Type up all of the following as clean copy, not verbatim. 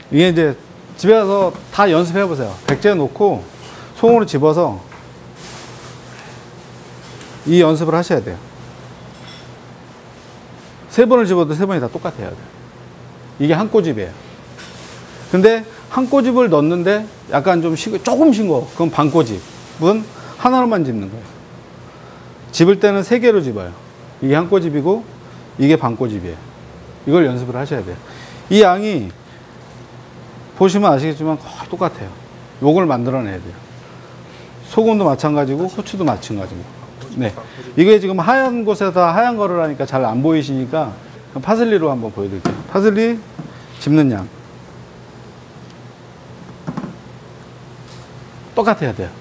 이게 이제 집에 가서 다 연습해 보세요. 백제 놓고 송으로 집어서 이 연습을 하셔야 돼요. 3번을 집어도 3번이 다 똑같아야 돼요. 이게 한 꼬집이에요. 근데 한 꼬집을 넣는데 약간 좀 조금 싱거워. 그럼 반 꼬집은 하나로만 집는 거예요. 집을 때는 3개로 집어요. 이게 한 꼬집이고 이게 반 꼬집이에요. 이걸 연습을 하셔야 돼요. 이 양이 보시면 아시겠지만 거의 똑같아요. 요걸 만들어내야 돼요. 소금도 마찬가지고 후추도 마찬가지고. 네, 이게 지금 하얀 곳에다 하얀 거를 하니까 잘 안 보이시니까 파슬리로 한번 보여드릴게요. 파슬리 집는 양 똑같아야 돼요.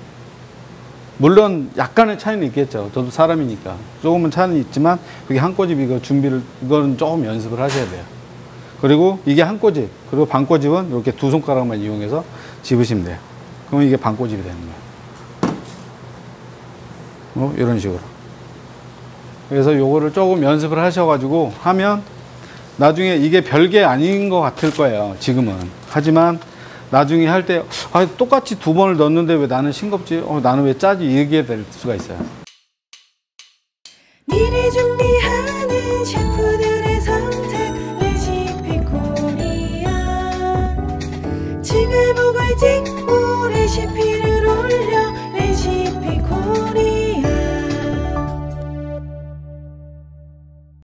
물론 약간의 차이는 있겠죠. 저도 사람이니까 조금은 차이는 있지만 그게 한 꼬집 이거 준비를 이거는 조금 연습을 하셔야 돼요. 그리고 이게 한 꼬집 그리고 반 꼬집은 이렇게 2손가락만 이용해서 집으시면 돼요. 그러면 이게 반 꼬집이 되는 거예요. 이런 식으로. 그래서 요거를 조금 연습을 하셔가지고 하면 나중에 이게 별게 아닌 것 같을 거예요. 지금은. 하지만 나중에 할 때 똑같이 2번을 넣었는데 왜 나는 싱겁지? 나는 왜 짜지? 이게 될 수가 있어요.